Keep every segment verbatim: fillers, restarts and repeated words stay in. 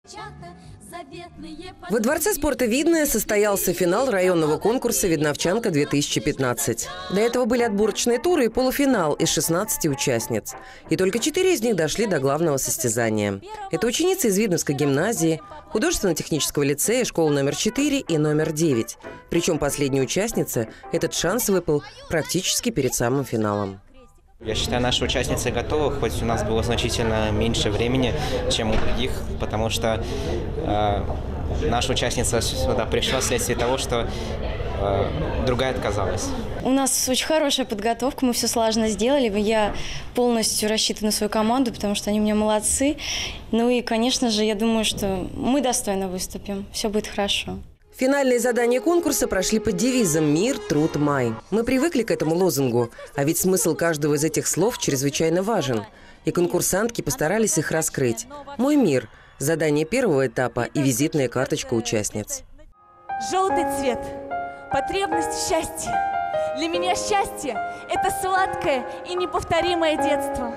Во Дворце спорта «Видное» состоялся финал районного конкурса «Видновчанка-две тысячи пятнадцать». До этого были отборочные туры и полуфинал из шестнадцати участниц. И только четыре из них дошли до главного состязания. Это ученицы из Видновской гимназии, художественно-технического лицея, школы номер четыре и номер девять. Причем последней участнице этот шанс выпал практически перед самым финалом. Я считаю, наши участницы готовы, хоть у нас было значительно меньше времени, чем у других, потому что э, наша участница сюда пришла вследствие того, что э, другая отказалась. У нас очень хорошая подготовка, мы все слаженно сделали. Я полностью рассчитываю на свою команду, потому что они у меня молодцы. Ну и, конечно же, я думаю, что мы достойно выступим, все будет хорошо. Финальные задания конкурса прошли под девизом «Мир, труд, май». Мы привыкли к этому лозунгу, а ведь смысл каждого из этих слов чрезвычайно важен. И конкурсантки постарались их раскрыть. «Мой мир» – задание первого этапа и визитная карточка участниц. Желтый цвет – потребность счастья. Для меня счастье – это сладкое и неповторимое детство.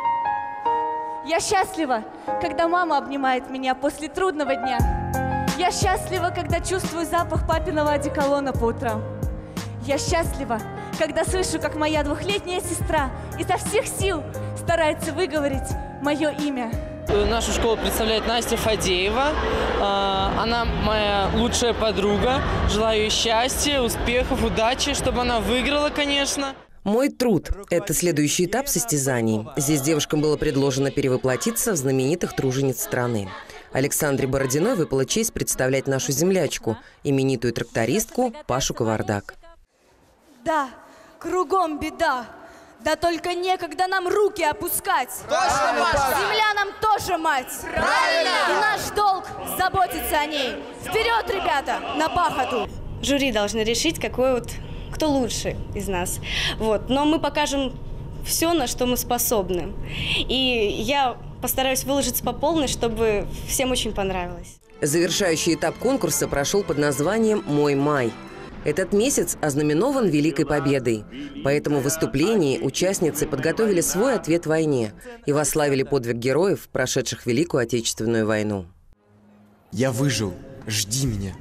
Я счастлива, когда мама обнимает меня после трудного дня. Я счастлива, когда чувствую запах папиного одеколона по утрам. Я счастлива, когда слышу, как моя двухлетняя сестра изо всех сил старается выговорить мое имя. Нашу школу представляет Настя Фадеева. Она моя лучшая подруга. Желаю ей счастья, успехов, удачи, чтобы она выиграла, конечно. «Мой труд» – это следующий этап состязаний. Здесь девушкам было предложено перевоплотиться в знаменитых тружениц страны. Александре Бородиной выпала честь представлять нашу землячку, именитую трактористку Пашу Кавардак. Да, кругом беда, да только некогда нам руки опускать. Точно, Паша! Земля нам тоже мать. Правильно! И наш долг заботиться о ней. Вперед, ребята, на пахоту! Жюри должны решить, какой вот, кто лучше из нас. Вот. Но мы покажем все, на что мы способны. И я постараюсь выложиться по полной, чтобы всем очень понравилось. Завершающий этап конкурса прошел под названием «Мой май». Этот месяц ознаменован Великой Победой. Поэтому в выступлении участницы подготовили свой ответ войне и восславили подвиг героев, прошедших Великую Отечественную войну. Я выжил. Жди меня.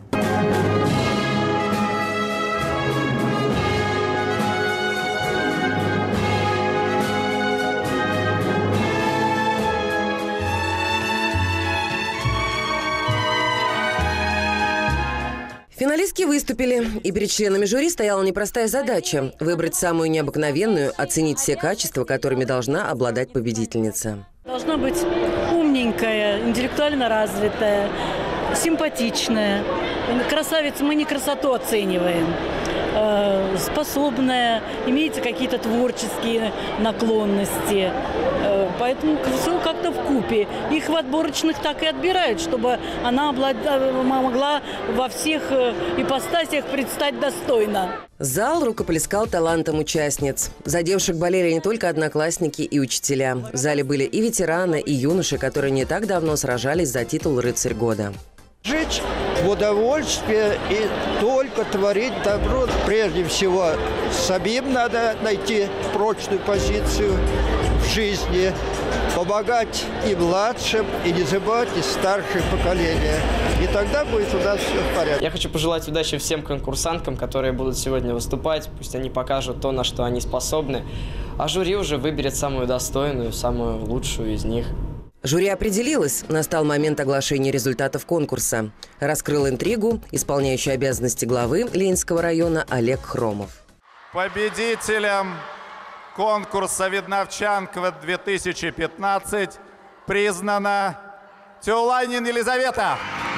Финалистки выступили, и перед членами жюри стояла непростая задача – выбрать самую необыкновенную, оценить все качества, которыми должна обладать победительница. Должна быть умненькая, интеллектуально развитая, симпатичная. Красавица, мы не красоту оцениваем. Способная, имеет какие-то творческие наклонности. Поэтому все как-то вкупе. Их в отборочных так и отбирают, чтобы она могла во всех ипостасях предстать достойно. Зал рукоплескал талантом участниц. За девушек болели не только одноклассники и учителя. В зале были и ветераны, и юноши, которые не так давно сражались за титул «Рыцарь года». Жить в удовольствие и только творить добро. Прежде всего, самим надо найти прочную позицию в жизни, помогать и младшим, и не забывать и старшее поколение. И тогда будет у нас все в порядке. Я хочу пожелать удачи всем конкурсанткам, которые будут сегодня выступать. Пусть они покажут то, на что они способны. А жюри уже выберет самую достойную, самую лучшую из них. Жюри определилось. Настал момент оглашения результатов конкурса. Раскрыл интригу исполняющий обязанности главы Ленинского района Олег Хромов. Победителем конкурса «Видновчанка-две тысячи пятнадцать» признана Тюланин Елизавета.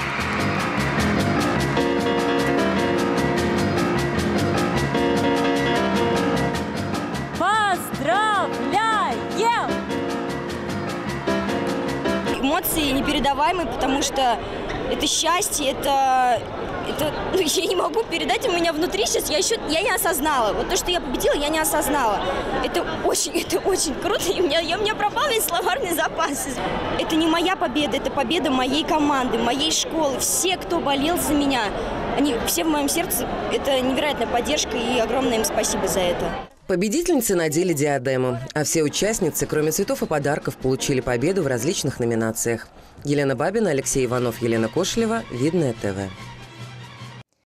Поздравляем! Эмоции непередаваемые, потому что это счастье, это, это ну, я не могу передать, у меня внутри сейчас, я еще я не осознала. Вот то, что я победила, я не осознала. Это очень, это очень круто, и у меня, я, у меня пропал весь словарный запас. Это не моя победа, это победа моей команды, моей школы. Все, кто болел за меня, они все в моем сердце, это невероятная поддержка, и огромное им спасибо за это. Победительницы надели диадему, а все участницы, кроме цветов и подарков, получили победу в различных номинациях. Елена Бабина, Алексей Иванов, Елена Кошелева. Видное ТВ.